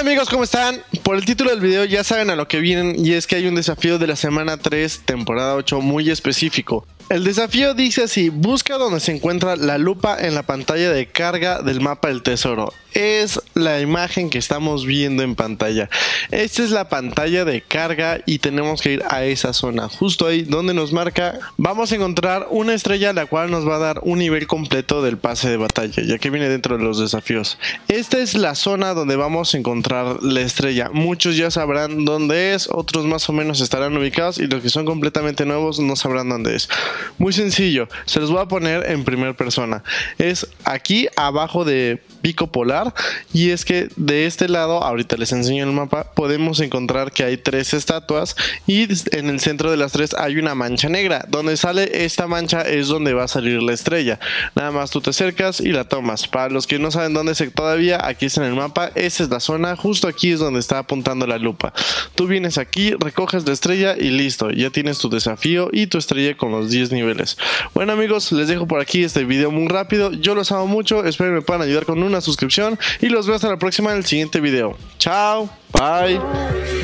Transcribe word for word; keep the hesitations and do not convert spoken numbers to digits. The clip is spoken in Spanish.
Amigos, ¿cómo están? Por el título del video ya saben a lo que vienen, y es que hay un desafío de la semana tres, temporada ocho muy específico. El desafío dice así: busca donde se encuentra la lupa en la pantalla de carga del mapa del tesoro. Es la imagen que estamos viendo en pantalla. Esta es la pantalla de carga y tenemos que ir a esa zona. Justo ahí donde nos marca vamos a encontrar una estrella, la cual nos va a dar un nivel completo del pase de batalla, ya que viene dentro de los desafíos. Esta es la zona donde vamos a encontrar la estrella. Muchos ya sabrán dónde es, otros más o menos estarán ubicados, y los que son completamente nuevos no sabrán dónde es. Muy sencillo, se los voy a poner en primera persona. Es aquí abajo de Pico Polar, y es que de este lado, ahorita les enseño el mapa, podemos encontrar que hay tres estatuas y en el centro de las tres hay una mancha negra. Donde sale esta mancha es donde va a salir la estrella. Nada más tú te acercas y la tomas. Para los que no saben dónde es todavía, aquí está en el mapa, esa es la zona, justo aquí es donde está apuntando la lupa. Tú vienes aquí, recoges la estrella y listo, ya tienes tu desafío y tu estrella con los diez niveles. Bueno amigos, les dejo por aquí este video muy rápido. Yo los amo mucho, espero me puedan ayudar con una suscripción y los veo hasta la próxima en el siguiente video. Chao, bye.